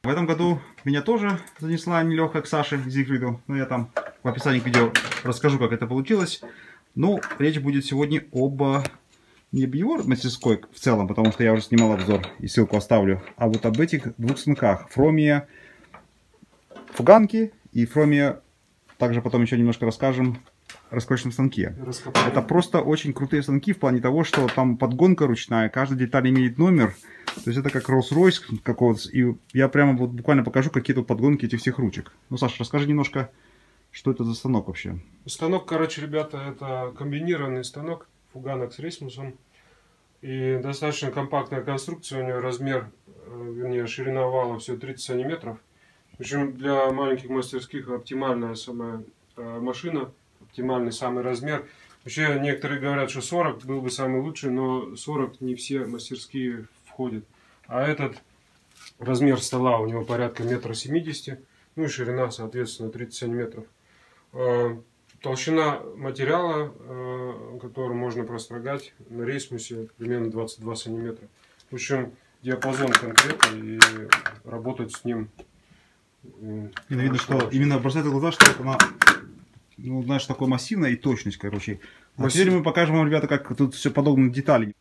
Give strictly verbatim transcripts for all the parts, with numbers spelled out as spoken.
в этом году меня тоже занесла нелегкая к Саше Зигфриду. Но я там в описании к видео расскажу, как это получилось. Ну, речь будет сегодня об... не об его мастерской в целом, потому что я уже снимал обзор и ссылку оставлю. А вот об этих двух станках. Фромия фуганки и Фромия... Также потом еще немножко расскажем о раскройочном станке. Раскопали. Это просто очень крутые станки в плане того, что там подгонка ручная, каждая деталь имеет номер. То есть это как Rolls-Royce какого-то. И я прямо вот буквально покажу, какие тут подгонки этих всех ручек. Ну, Саша, расскажи немножко, что это за станок вообще. Станок, короче, ребята, это комбинированный станок фуганок с рейсмусом. И достаточно компактная конструкция, у нее размер, вернее, ширина вала всего тридцать сантиметров. В общем, для маленьких мастерских оптимальная самая э, машина, оптимальный самый размер. Вообще, некоторые говорят, что сорок был бы самый лучший, но сорок не все мастерские входят. А этот размер стола у него порядка метра семидесяти, ну и ширина, соответственно, тридцать сантиметров. Э, толщина материала, э, который можно прострогать на рейсмусе, примерно двадцать два сантиметра. В общем, диапазон конкретный, и работать с ним... Именно видно, что именно бросается в глаза, что она, ну, знаешь, такой массивная и точность, короче. А Массив... теперь мы покажем вам, ребята, как тут все подобно детали.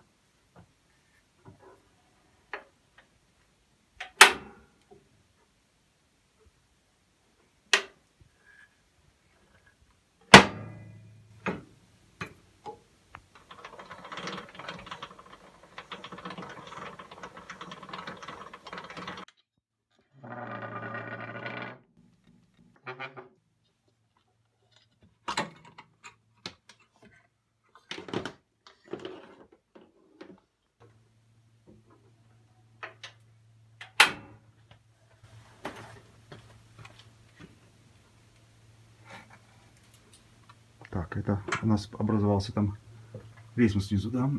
Так, это у нас образовался там рейсмус снизу, да?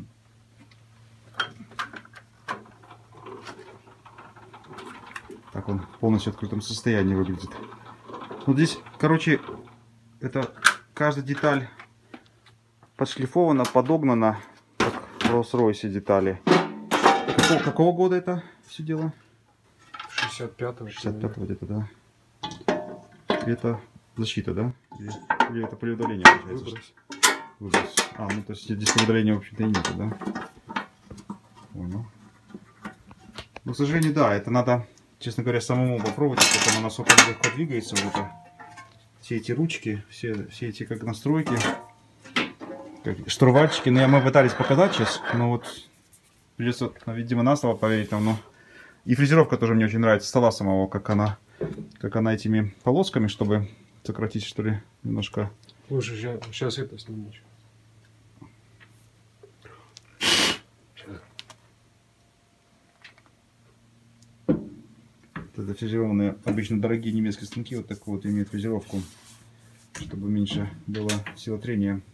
Так он в полностью открытом состоянии выглядит. Вот здесь, короче, это каждая деталь подшлифована, подогнана, как в Rolls-Royce детали. Какого, какого года это все дело? шестьдесят пятого. шестьдесят пятого где-то, да. И это защита, да? Или, или это при удалении получается? Выброс. Выброс. А, ну то есть здесь удаления, в общем-то, и нету, да? Понял. Но, к сожалению, да, это надо, честно говоря, самому попробовать, потому она насколько легко двигается. Вот это. Все эти ручки, все, все эти как настройки, как штурвальчики. Ну, я, мы пытались показать сейчас, но вот придется, видимо, на слово поверить там, но... И фрезеровка тоже мне очень нравится, стола самого, как она, как она этими полосками, чтобы сократить, что ли, немножко. Слушай, сейчас, сейчас это сниму. Это фрезерованные, обычно дорогие немецкие станки вот такую вот имеют фрезеровку, чтобы меньше было сила трения.